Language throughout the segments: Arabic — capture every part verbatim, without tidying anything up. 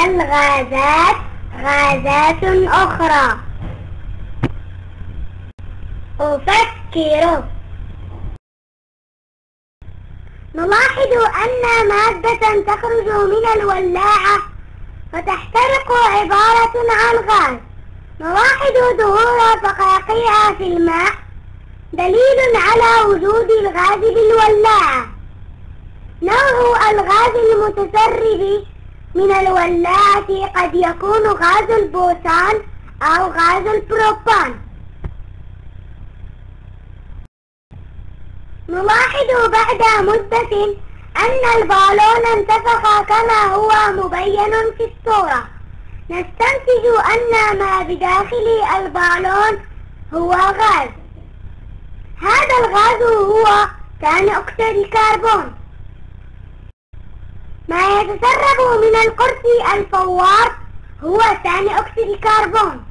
الغازات غازات أخرى. أفكر. نلاحظ أن مادة تخرج من الولاعة فتحترق عبارة عن غاز. نلاحظ ظهور فقاقيع في الماء دليل على وجود الغاز بالولاعة. نوع الغاز المتسرب من الولاعة قد يكون غاز البوتان أو غاز البروبان. نلاحظ بعد مدة أن البالون انتفخ كما هو مبين في الصورة. نستنتج أن ما بداخل البالون هو غاز. هذا الغاز هو ثاني أكسيد الكربون. ما يتسرب من القرص الفوار هو ثاني أكسيد الكربون.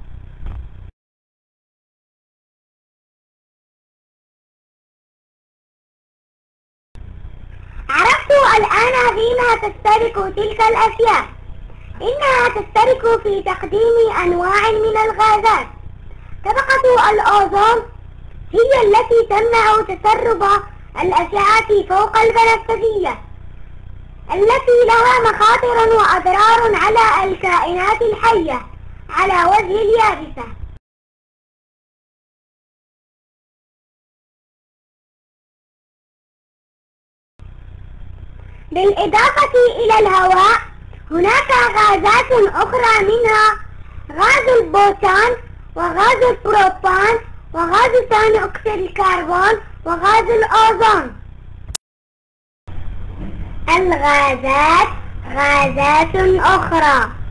عرفت الآن فيما تشترك تلك الأشياء. إنها تشترك في تقديم أنواع من الغازات. طبقة الأوزون هي التي تمنع تسرب الأشعة فوق البنفسجية التي لها مخاطر وأضرار على الكائنات الحية على وجه اليابسة. بالإضافة إلى الهواء هناك غازات أخرى منها غاز البوتان وغاز البروبان وغاز ثاني أكسيد الكربون وغاز الأوزون. الغازات غازات أخرى.